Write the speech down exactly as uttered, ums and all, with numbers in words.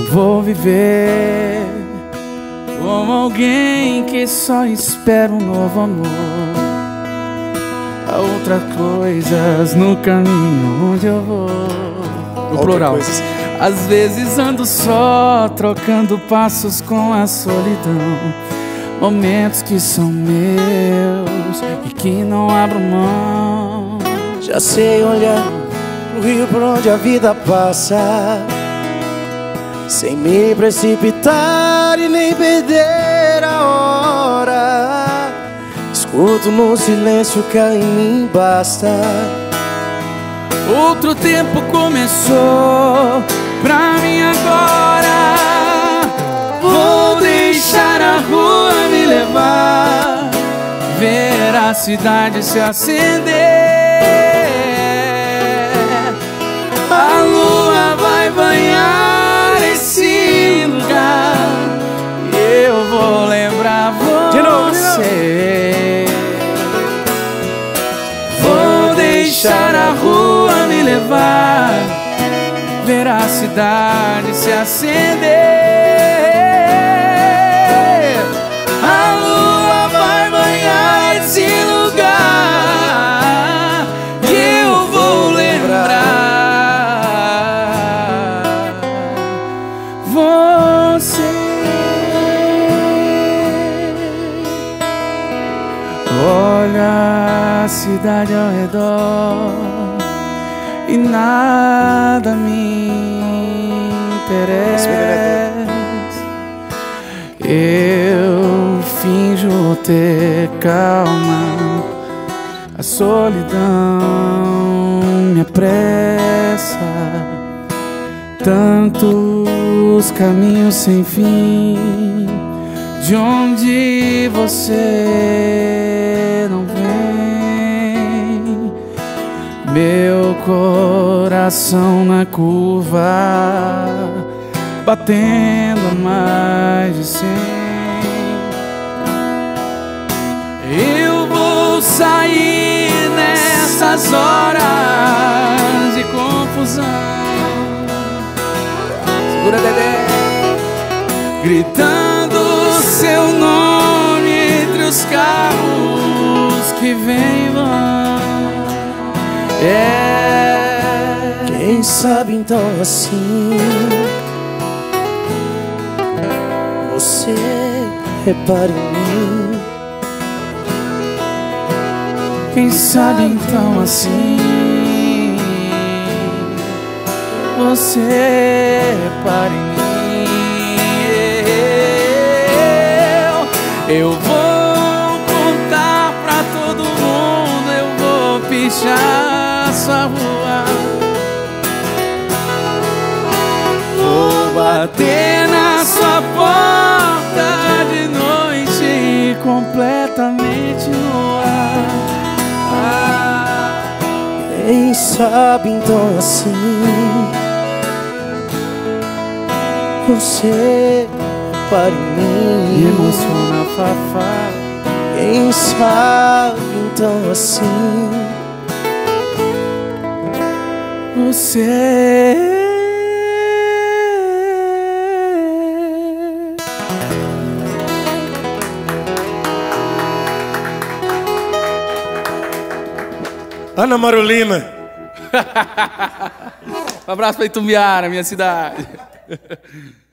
Vou viver como alguém que só espera um novo amor. Há outras coisas no caminho onde eu vou. No plural. Às vezes ando só, trocando passos com a solidão. Momentos que são meus e que não abro mão. Já sei olhar pro rio por onde a vida passa, sem me precipitar e nem perder a hora. Escuto no silêncio que em mim basta. Outro tempo começou pra mim agora. Vou deixar a rua me levar, ver a cidade se acender. A lua vai banhar esse lugar e eu vou lembrar você. De novo, de novo. Vou deixar a rua me levar, ver a cidade se acender. A lua vai banhar esse lugar e eu vou lembrar você. Olha a cidade ao redor e nada me interessa. Eu finjo ter calma, a solidão me apressa. Tantos caminhos sem fim, de onde você não vem. Meu coração na curva, batendo a mais de cem. Eu vou sair nessas horas de confusão, segura, Dedé, gritando seu nome entre os carros que vêm e vão. É. Quem sabe então assim você repara em mim. Quem sabe então assim você repara em mim. Eu, eu vou contar pra todo mundo, eu vou pichar sua rua, vou bater na sua porta de noite completamente nua. Ah, quem sabe então assim você para em mim. me emociona, Fafá. Quem sabe então assim Você. Ana Marolina. Um abraço pra Itumbiara, minha cidade.